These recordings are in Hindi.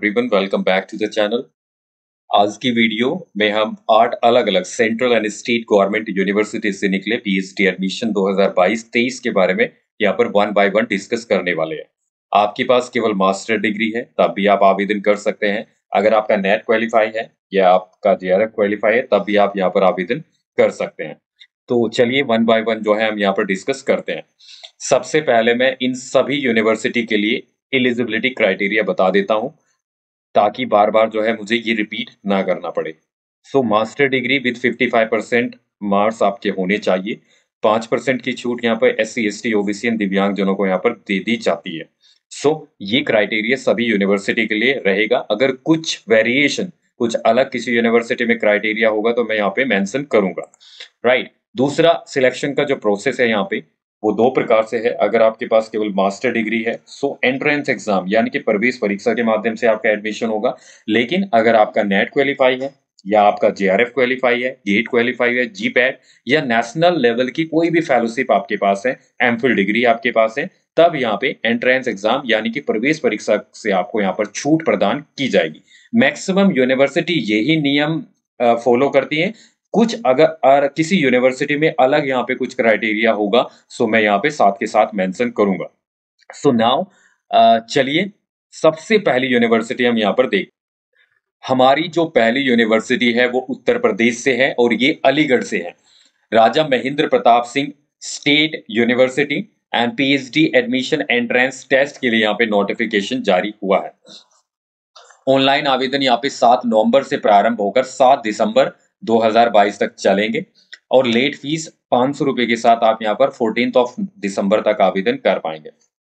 Everyone, welcome back to the channel. आज की वीडियो में हम 8 अलग-अलग central and state government university से निकले पीएचडी एडमिशन 2022-23 के बारे में यहाँ पर वन बाय वन डिस्कस करने वाले हैं। आपके पास केवल मास्टर डिग्री है तब भी आप आवेदन कर सकते हैं। अगर आपका नेट क्वालिफाई है या आपका जेआरएफ क्वालिफाई है तब भी आप यहाँ पर आवेदन कर सकते हैं। तो चलिए वन बाय वन जो है हम यहाँ पर डिस्कस करते हैं। सबसे पहले मैं इन सभी यूनिवर्सिटी के लिए एलिजिबिलिटी क्राइटेरिया बता देता हूं ताकि बार बार जो है मुझे ये रिपीट ना करना पड़े। So master degree with 55% marks आपके होने चाहिए। 5% की छूट यहाँ पर SC ST OBC एंड दिव्यांग जनों को यहाँ पर दे दी जाती है। सो ये क्राइटेरिया सभी यूनिवर्सिटी के लिए रहेगा। अगर कुछ वेरिएशन कुछ अलग किसी यूनिवर्सिटी में क्राइटेरिया होगा तो मैं यहाँ पे मेंशन करूंगा। राइट। दूसरा सिलेक्शन का जो प्रोसेस है यहाँ पे वो दो प्रकार से है। अगर आपके पास केवल मास्टर डिग्री है सो एंट्रेंस एग्जाम यानी कि प्रवेश परीक्षा के माध्यम से आपका एडमिशन होगा। लेकिन अगर आपका नेट क्वालिफाई है या आपका जेआरएफ क्वालिफाई है, गेट क्वालिफाई है, जीपैट या नेशनल लेवल की कोई भी फेलोशिप आपके पास है, एमफिल डिग्री आपके पास है, तब यहाँ पे एंट्रेंस एग्जाम यानी कि प्रवेश परीक्षा से आपको यहाँ पर छूट प्रदान की जाएगी। मैक्सिमम यूनिवर्सिटी यही नियम फॉलो करती है। कुछ अगर किसी यूनिवर्सिटी में अलग यहाँ पे कुछ क्राइटेरिया होगा सो मैं यहाँ पे साथ के साथ मेंशन करूंगा। सो नाउ चलिए सबसे पहली यूनिवर्सिटी हम यहाँ पर देख। हमारी जो पहली यूनिवर्सिटी है वो उत्तर प्रदेश से है और ये अलीगढ़ से है। Raja Mahendra Pratap Singh state university and PhD admission entrance test के लिए यहाँ पे नोटिफिकेशन जारी हुआ है। ऑनलाइन आवेदन यहाँ पे 7 नवंबर से प्रारंभ होकर 7 दिसंबर 2022 तक चलेंगे और लेट फीस 500 रुपए के साथ आप यहाँ पर 14 दिसंबर तक आवेदन कर पाएंगे।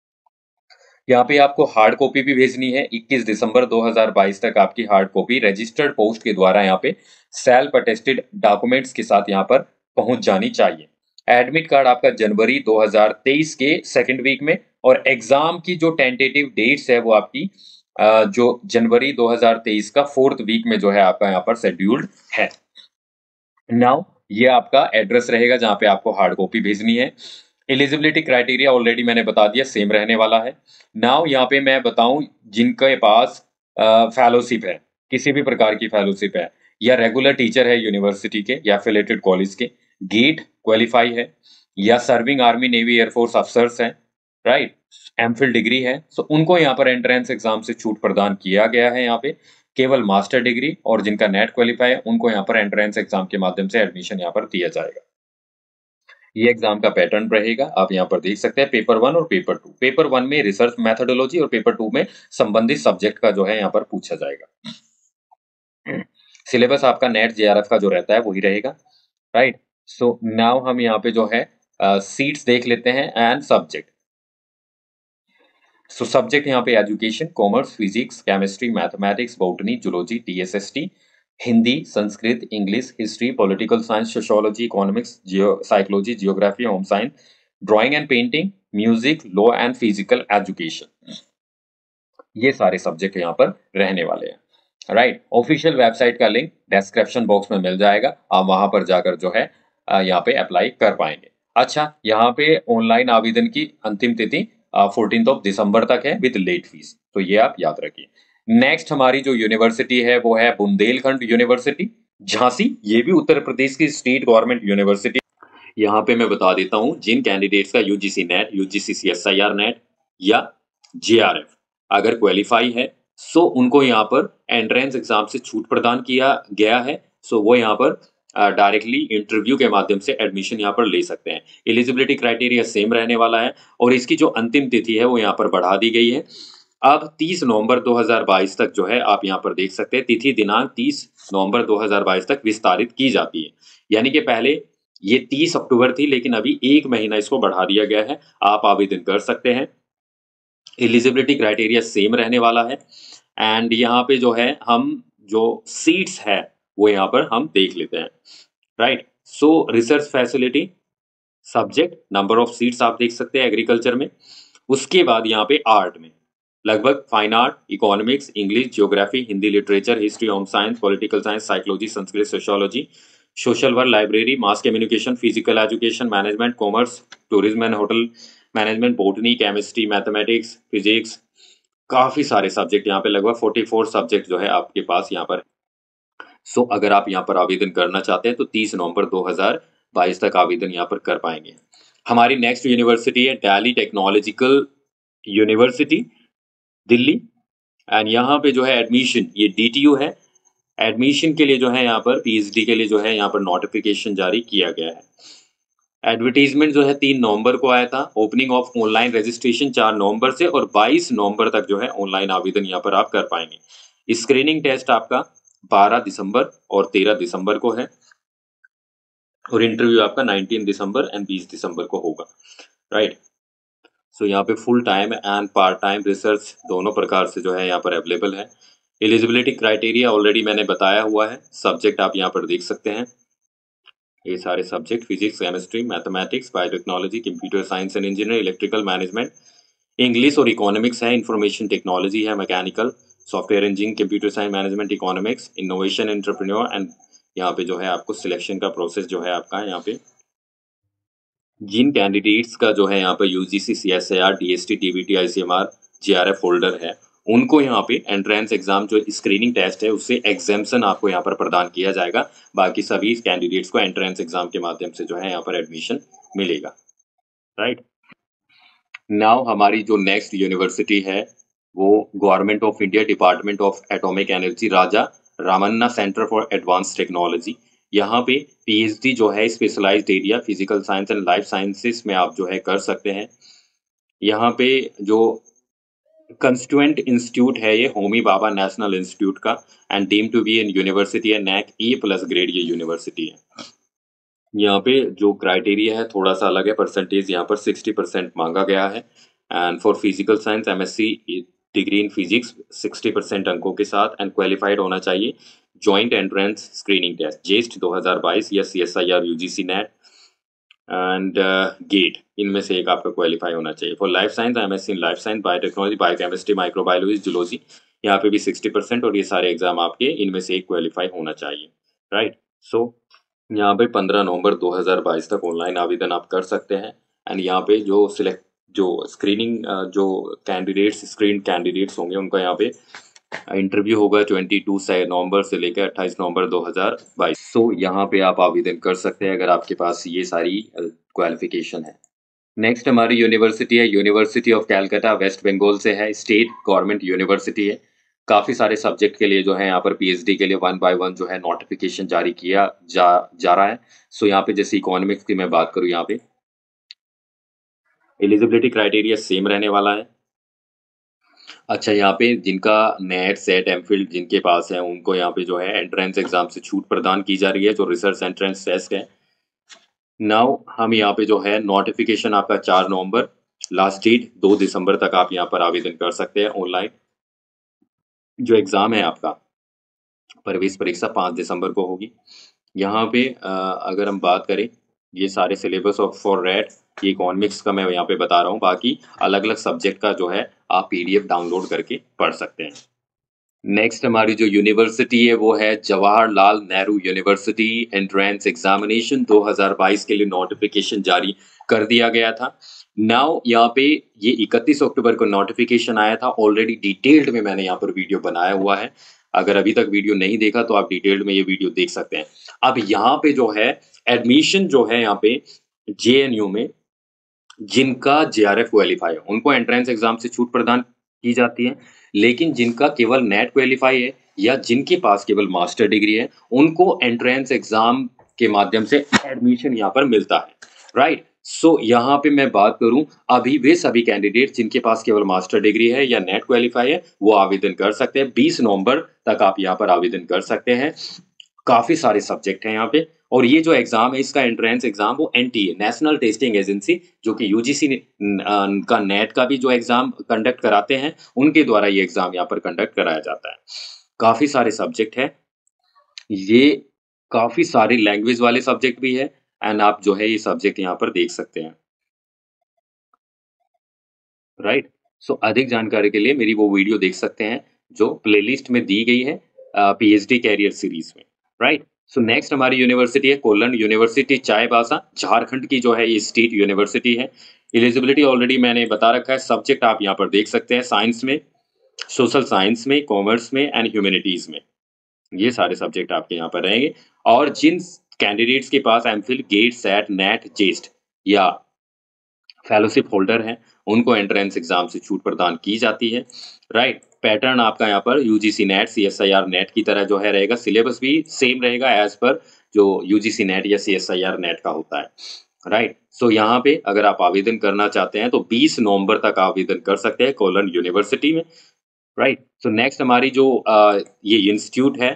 यहाँ पे आपको हार्ड कॉपी भी भेजनी है। 21 दिसंबर 2022 तक आपकी हार्ड कॉपी रजिस्टर्ड पोस्ट के द्वारा यहाँ पे सेल्फ अटेस्टेड डॉक्यूमेंट्स के साथ यहाँ पर पहुंच जानी चाहिए। एडमिट कार्ड आपका जनवरी 2023 के सेकेंड वीक में और एग्जाम की जो टेंटेटिव डेट्स है वो आपकी जो जनवरी 2023 का 4th वीक में जो है आपका यहाँ पर शेड्यूल्ड है। नाउ ये आपका एड्रेस रहेगा जहां पे आपको हार्ड कॉपी भेजनी है। एलिजिबिलिटी क्राइटेरिया ऑलरेडी मैंने बता दिया, सेम रहने वाला है। नाउ यहाँ पे मैं बताऊं जिनके पास फेलोशिप है, किसी भी प्रकार की फेलोशिप है या रेगुलर टीचर है यूनिवर्सिटी के या एफिलिएटेड कॉलेज के, गेट क्वालिफाई है या सर्विंग आर्मी नेवी एयरफोर्स अफसर्स हैं, राइट, एमफिल डिग्री है, सो उनको यहाँ पर एंट्रेंस एग्जाम से छूट प्रदान किया गया है। यहाँ पे केवल मास्टर डिग्री और जिनका नेट क्वालिफाई है उनको यहाँ पर एंट्रेंस एग्जाम के माध्यम से एडमिशन यहाँ पर दिया जाएगा। ये एग्जाम का पैटर्न रहेगा, आप यहाँ पर देख सकते हैं पेपर 1 और पेपर 2। पेपर 1 में रिसर्च मेथोडोलॉजी और पेपर 2 में संबंधित सब्जेक्ट का जो है यहाँ पर पूछा जाएगा। सिलेबस आपका नेट जेआरएफ का जो रहता है वही रहेगा, राइट। सो नाउ हम यहाँ पे जो है सीट्स देख लेते हैं एंड सब्जेक्ट। सो सब्जेक्ट यहाँ पे education, commerce, physics, chemistry, mathematics, botany, zoology, DSST, Hindi, Sanskrit, English, history, political science, sociology, economics, psychology, geography, home science, drawing and painting, music, law and physical education, ये सारे सब्जेक्ट यहाँ पर रहने वाले हैं, राइट। ऑफिशियल वेबसाइट का लिंक डिस्क्रिप्शन बॉक्स में मिल जाएगा, आप वहां पर जाकर जो है यहाँ पे अप्लाई कर पाएंगे। अच्छा, यहाँ पे ऑनलाइन आवेदन की अंतिम तिथि 14 दिसंबर तक है विद लेट फीस, तो ये आप याद रखिए। नेक्स्ट हमारी जो यूनिवर्सिटी है वो है बुंदेलखंड यूनिवर्सिटी झांसी। ये भी उत्तर प्रदेश की स्टेट गवर्नमेंट यूनिवर्सिटी। यहाँ पे मैं बता देता हूँ जिन कैंडिडेट्स का UGC NET, UGC CSIR NET या जेआरएफ अगर क्वालिफाई है सो उनको यहाँ पर एंट्रेंस एग्जाम से छूट प्रदान किया गया है। सो वो यहाँ पर डायरेक्टली इंटरव्यू के माध्यम से एडमिशन यहाँ पर ले सकते हैं। एलिजिबिलिटी क्राइटेरिया सेम रहने वाला है और इसकी जो अंतिम तिथि है वो यहाँ पर बढ़ा दी गई है। अब 30 नवंबर 2022 तक जो है आप यहाँ पर देख सकते हैं, तिथि दिनांक 30 नवंबर 2022 तक विस्तारित की जाती है। यानी कि पहले ये 30 अक्टूबर थी लेकिन अभी 1 महीना इसको बढ़ा दिया गया है, आप आवेदन कर सकते हैं। एलिजिबिलिटी क्राइटेरिया सेम रहने वाला है एंड यहाँ पे जो है हम जो सीट्स है वो यहाँ पर हम देख लेते हैं, right. So research facility, subject, number of seats आप देख सकते हैं एग्रीकल्चर में। उसके बाद यहाँ पे आर्ट में लगभग fine art, economics, English, geography, Hindi literature, history, home science, political science, psychology, Sanskrit, sociology, social work, library, mass communication, physical education, management, commerce, tourism and hotel management, botany, chemistry, mathematics, physics, काफ़ी सारे सब्जेक्ट यहाँ पे लगभग 44 सब्जेक्ट जो है आपके पास यहाँ पर। सो अगर आप यहाँ पर आवेदन करना चाहते हैं तो 30 नवंबर 2022 तक आवेदन यहाँ पर कर पाएँगे। हमारी नेक्स्ट यूनिवर्सिटी है Delhi technological university, Delhi. And यहाँ पे जो है एडमिशन ये डीटीयू है। एडमिशन के लिए जो है यहाँ पर पीएचडी के लिए जो है यहाँ पर नोटिफिकेशन जारी किया गया है। एडवर्टाइजमेंट जो है 3 नवंबर को आया था। ओपनिंग ऑफ ऑनलाइन रजिस्ट्रेशन 4 नवंबर से और 22 नवंबर तक जो है ऑनलाइन आवेदन यहाँ पर आप कर पाएंगे। स्क्रीनिंग टेस्ट आपका 12 दिसंबर और 13 दिसंबर को है और इंटरव्यू आपका 19 दिसंबर एंड 20 दिसंबर को होगा, राइट। सो यहाँ पे full time and part time research दोनों प्रकार से जो है यहाँ पर अवेलेबल है। एलिजिबिलिटी क्राइटेरिया ऑलरेडी मैंने बताया हुआ है। सब्जेक्ट आप यहाँ पर देख सकते हैं, ये सारे subject physics, chemistry, mathematics, biotechnology, computer science and engineer, electrical management, English और इकोनॉमिक्स है, इंफॉर्मेशन टेक्नोलॉजी है, mechanical, software engineering, computer science management, economics, innovation, entrepreneur and यहाँ पे जो है आपको सिलेक्शन का प्रोसेस जो है आपका यहाँ पे जिन कैंडिडेट्स का जो है यहाँ पे UGC, CSIR, DST, TBT, ICMR, GRF holder है, उनको यहाँ पे एंट्रेंस एग्जाम जो स्क्रीनिंग टेस्ट है उससे एग्जाम्पशन आपको यहाँ पर प्रदान किया जाएगा। बाकी सभी कैंडिडेट्स को एंट्रेंस एग्जाम के माध्यम से जो है यहाँ पर एडमिशन मिलेगा, राइट। नाउ हमारी जो नेक्स्ट यूनिवर्सिटी है वो government of India department of atomic energy Raja Ramanna centre for advance technology. यहाँ पे पीएचडी जो है specialised area physical science and life sciences में आप जो है कर सकते हैं। यहाँ पे जो कंस्टिट्यूएंट इंस्टीट्यूट है ये होमी भाभा नेशनल इंस्टीट्यूट का and deem to be an university है, नैक E+ ग्रेड ये यूनिवर्सिटी है। यहाँ पे जो क्राइटेरिया है थोड़ा सा अलग है, परसेंटेज यहाँ पर 60% मांगा गया है and for physical science MSc degree in physics 60% अंकों के साथ एंड क्वालिफाइड होना चाहिए joint entrance screening test JEST 2022 या CSIR UGC NET and GATE, इनमें से एक आपका क्वालिफाई होना चाहिए। For life science MSc in life science, biotechnology, biochemistry, microbiology, zoology, यहाँ पे भी 60% और ये सारे एग्जाम आपके इनमें से एक क्वालिफाई होना चाहिए, राइट। सो यहाँ पे 15 नवंबर 2022 तक ऑनलाइन आवेदन आप कर सकते हैं एंड यहाँ पे जो स्क्रीनिंग जो स्क्रीन कैंडिडेट्स होंगे उनका यहाँ पे इंटरव्यू होगा 22 नवंबर से लेकर 28 नवंबर 2022। सो यहाँ पे आप आवेदन कर सकते हैं अगर आपके पास ये सारी क्वालिफिकेशन है। नेक्स्ट हमारी यूनिवर्सिटी है यूनिवर्सिटी ऑफ कैलकाटा, वेस्ट बंगाल से है, स्टेट गवर्नमेंट यूनिवर्सिटी है। काफ़ी सारे सब्जेक्ट के लिए जो है यहाँ पर पीएचडी के लिए 1 बाय 1 जो है नोटिफिकेशन जारी किया जा रहा है। सो यहाँ पे जैसे इकोनॉमिक्स की मैं बात करूँ, यहाँ पे एलिजिबिलिटी क्राइटेरिया सेम रहने वाला है। अच्छा, यहाँ पे जिनका नेट सेट एमफिल जिनके पास है उनको यहाँ पे जो है एंट्रेंस एग्जाम से छूट प्रदान की जा रही है जो रिसर्च एंट्रेंस टेस्ट है। नाउ हम यहाँ पे जो है नोटिफिकेशन आपका 4 नवंबर, लास्ट डेट 2 दिसंबर तक आप यहाँ पर आवेदन कर सकते हैं ऑनलाइन। जो एग्जाम है आपका प्रवेश परीक्षा 5 दिसंबर को होगी। यहाँ पे अगर हम बात करें ये सारे सिलेबस ऑफ फॉर रेट ये इकोनॉमिक्स का मैं यहाँ पे बता रहा हूँ, बाकी अलग अलग सब्जेक्ट का जो है आप पीडीएफ डाउनलोड करके पढ़ सकते हैं। नेक्स्ट हमारी जो यूनिवर्सिटी है वो है Jawaharlal Nehru university. Entrance examination 2022 के लिए नोटिफिकेशन जारी कर दिया गया था। नाउ यहाँ पे ये 31 अक्टूबर को नोटिफिकेशन आया था। ऑलरेडी डिटेल्ड में मैंने यहाँ पर वीडियो बनाया हुआ है, अगर अभी तक वीडियो नहीं देखा तो आप डिटेल्ड में ये वीडियो देख सकते हैं। अब यहाँ पे जो है एडमिशन जो है यहाँ पे जेएनयू में जिनका जेआरएफ क्वालिफाई है उनको एंट्रेंस एग्जाम से छूट प्रदान की जाती है, लेकिन जिनका केवल नेट क्वालिफाई है या जिनके पास केवल मास्टर डिग्री है उनको एंट्रेंस एग्जाम के माध्यम से एडमिशन यहाँ पर मिलता है, राइट। सो यहाँ पे मैं बात करूं अभी वे सभी कैंडिडेट जिनके पास केवल मास्टर डिग्री है या नेट क्वालिफाई है वो आवेदन कर सकते हैं। 20 नवंबर तक आप यहाँ पर आवेदन कर सकते हैं। काफी सारे सब्जेक्ट हैं यहाँ पे और ये जो एग्जाम है इसका एंट्रेंस एग्जाम वो एनटीए नेशनल टेस्टिंग एजेंसी जो कि यूजीसी का नेट का भी जो एग्जाम कंडक्ट कराते हैं उनके द्वारा ये एग्जाम यहाँ पर कंडक्ट कराया जाता है। काफी सारे सब्जेक्ट है, ये काफी सारी लैंग्वेज वाले सब्जेक्ट भी है एंड आप जो है ये सब्जेक्ट यहाँ पर देख सकते हैं, राइट। सो अधिक जानकारी के लिए मेरी वो वीडियो देख सकते हैं जो प्लेलिस्ट में दी गई है पीएचडी कैरियर सीरीज में, राइट। सो नेक्स्ट हमारी यूनिवर्सिटी है कोल्लण यूनिवर्सिटी चाईबासा, झारखंड की जो है ये स्टेट यूनिवर्सिटी है। एलिजिबिलिटी ऑलरेडी मैंने बता रखा है। सब्जेक्ट आप यहाँ पर देख सकते हैं साइंस में सोशल साइंस में, कॉमर्स में एंड ह्यूमैनिटीज़ में। ये सारे सब्जेक्ट आपके यहाँ पर रहेंगे और जिन कैंडिडेट्स के पास MPhil, GATE, SET, NET, JEST या फेलोशिप होल्डर हैं, उनको एंट्रेंस एग्जाम से छूट प्रदान की जाती है, राइट? पैटर्न आपका यहाँ पर यूजीसी नेट, सीएसआईआर नेट की तरह जो है रहेगा, सिलेबस भी सेम रहेगा एज पर जो यूजीसी नेट या सीएसआईआर नेट का होता है, राइट? सो यहाँ पे अगर आप आवेदन करना चाहते हैं तो 20 नवंबर तक आवेदन कर सकते हैं कोलन यूनिवर्सिटी में, राइट? सो नेक्स्ट हमारी जो ये इंस्टीट्यूट है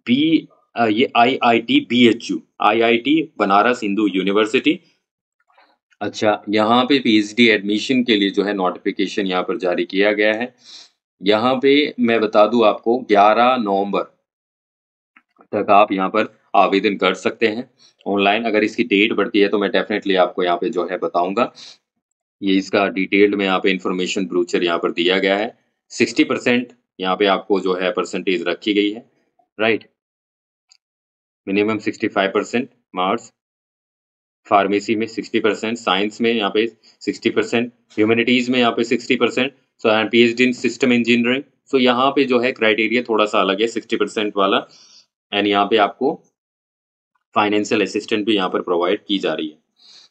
ये IIT BHU, IIT Banaras Hindu university. अच्छा, यहाँ पे पीएचडी एडमिशन के लिए जो है नोटिफिकेशन यहाँ पर जारी किया गया है। यहाँ पे मैं बता दूँ आपको 11 नवंबर तक आप यहाँ पर आवेदन कर सकते हैं ऑनलाइन। अगर इसकी डेट बढ़ती है तो मैं डेफिनेटली आपको यहाँ पे जो है बताऊँगा। ये इसका डिटेल्ड में यहाँ पे इन्फॉर्मेशन ब्रोचर यहाँ पर दिया गया है। 60% यहाँ पे आपको जो है परसेंटेज रखी गई है, राइट? मिनिमम 65% मार्क्स, फार्मेसी में 60%, साइंस में यहाँ पे 60%, ह्यूमैनिटीज़ में यहाँ पे 60%, so and PhD in system engineering. So यहाँ पे जो है क्राइटेरिया थोड़ा-सा अलग है 60% वाला एंड यहाँ पे आपको फाइनेंशियल असिस्टेंट भी यहाँ पर प्रोवाइड की जा रही है,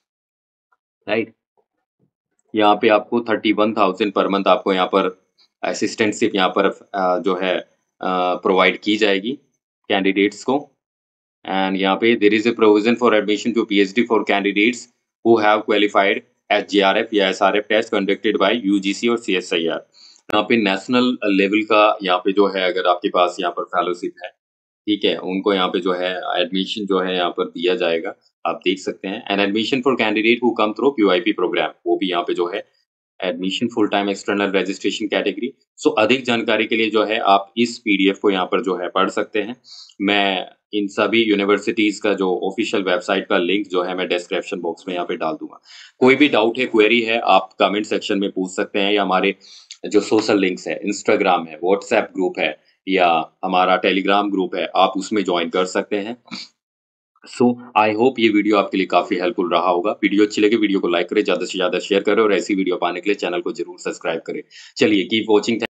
राइट? यहाँ पे आपको 31,000 पर मंथ आपको यहाँ पर असिस्टेंटशिप यहाँ पर जो है प्रोवाइड की जाएगी कैंडिडेट्स को। एंड यहाँ पे there is a provision for admission to PhD for candidates who have qualified at JRF या SRF test conducted by UGC और सीएसआईआर। यहाँ पे नेशनल लेवल का यहाँ पे जो है अगर आपके पास यहाँ पर फेलोशिप है, ठीक है, उनको यहाँ पे जो है एडमिशन जो है यहाँ पर दिया जाएगा, आप देख सकते हैं। And admission for candidate who come through QIP program, वो भी यहाँ पे जो है admission full time external registration category. So अधिक जानकारी के लिए जो है आप इस पीडीएफ को यहाँ पर जो है पढ़ सकते हैं। मैं इन सभी यूनिवर्सिटीज का जो ऑफिशियल वेबसाइट का लिंक जो है मैं डिस्क्रिप्शन बॉक्स में यहाँ पे डाल दूंगा। कोई भी डाउट है, क्वेरी है, आप कमेंट सेक्शन में पूछ सकते हैं या हमारे जो सोशल लिंक्स है, इंस्टाग्राम है, व्हाट्सएप ग्रुप है या हमारा टेलीग्राम ग्रुप है, आप उसमें ज्वाइन कर सकते हैं। सो आई होप ये वीडियो आपके लिए काफी हेल्पफुल रहा होगा। वीडियो अच्छी लगे वीडियो को लाइक करें, ज्यादा से ज्यादा शेयर करें और ऐसी वीडियो पाने के लिए चैनल को जरूर सब्सक्राइब करें। चलिए, कीप वॉचिंग।